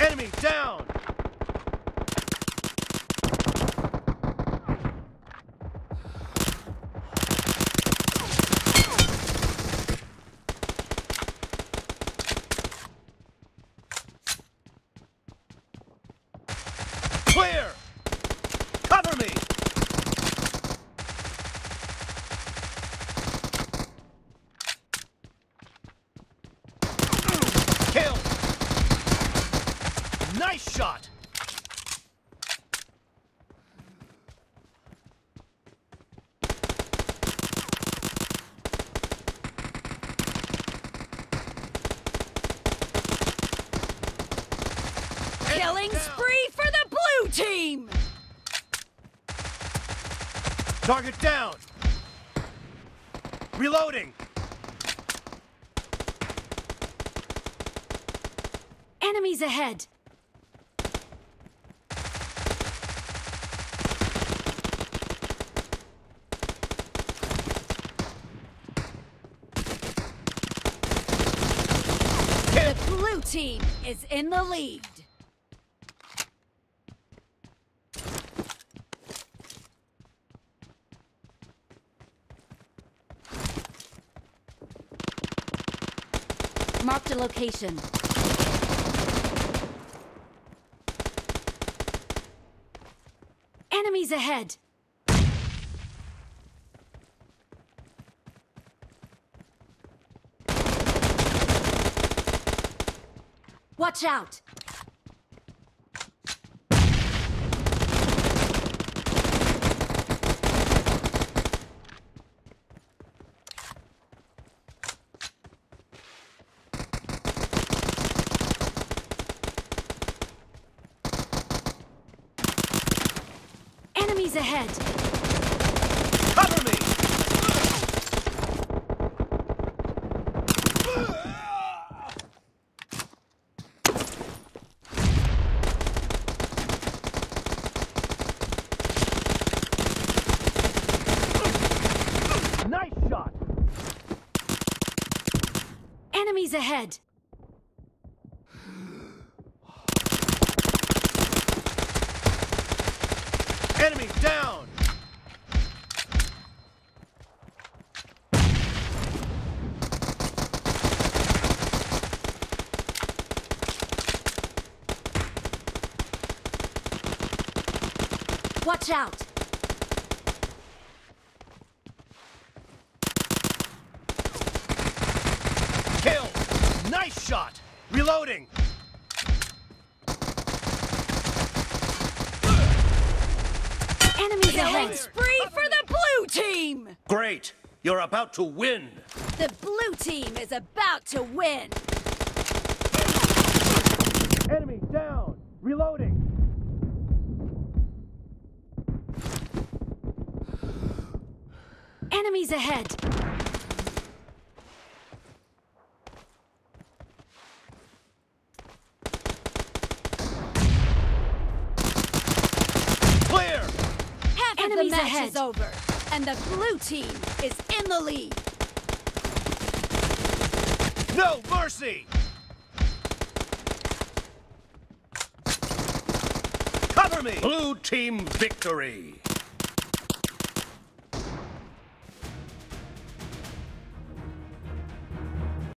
Enemy down! Clear! Cover me! Kill! Nice shot! Killing spree for the blue team! Target down! Reloading! Enemies ahead! The blue team is in the lead. Marked a location. Enemies ahead. Watch out. Enemies ahead! Cover me! Nice shot! Enemies ahead! Enemy down! Watch out! Kill! Nice shot! Reloading! Enemies ahead! Spree for the blue team! Great! You're about to win! The blue team is about to win! Enemy down! Reloading! Enemies ahead! Clear! Half of the match is over, and the blue team is in the lead. No mercy! Cover me! Blue team victory!